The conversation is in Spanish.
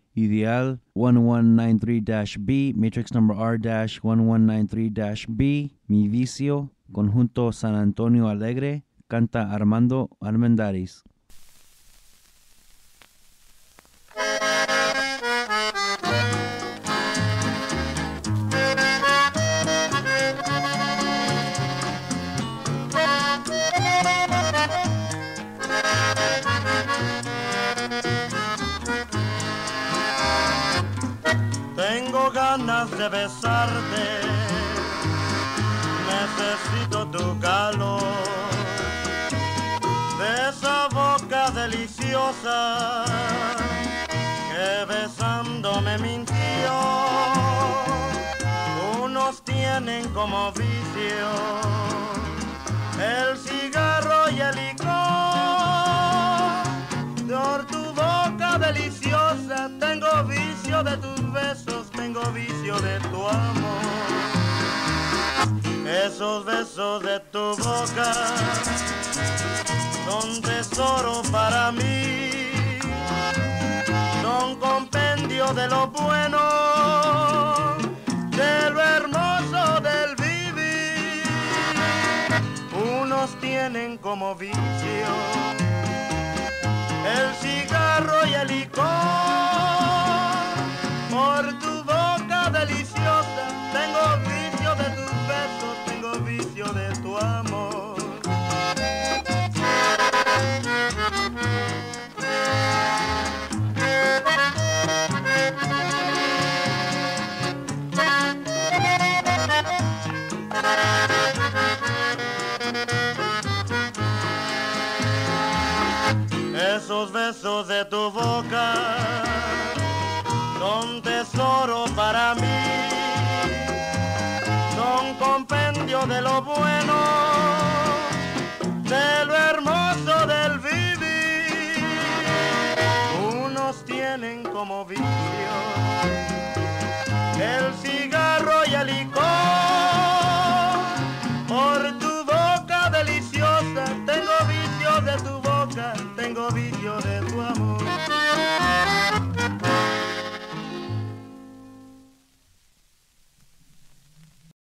Ideal 1193-B, matrix number R-1193-B, Mi Vicio, Conjunto San Antonio Alegre, canta Armando Armendáriz. Tengo ganas de besarte, necesito tu calor, de esa boca deliciosa que besándome mintió. Unos tienen como vicio el cigarro y el licor. Por tu boca deliciosa tengo vicio de tus besos, tengo vicio de tu amor. Esos besos de tu boca son tesoro para mí, son compendio de lo bueno, de lo hermoso del vivir. Unos tienen como vicio el cigarro y el licor. Por tu boca deliciosa tengo vicio de tus besos, tengo vicio de tu amor. Esos besos de tu boca son tesoro para mí, son compendio de lo bueno, de lo hermoso del vivir. Unos tienen como vicio el cigarro y el licor. Por tu boca deliciosa tengo vicio de tu boca, tengo vicio de tu amor.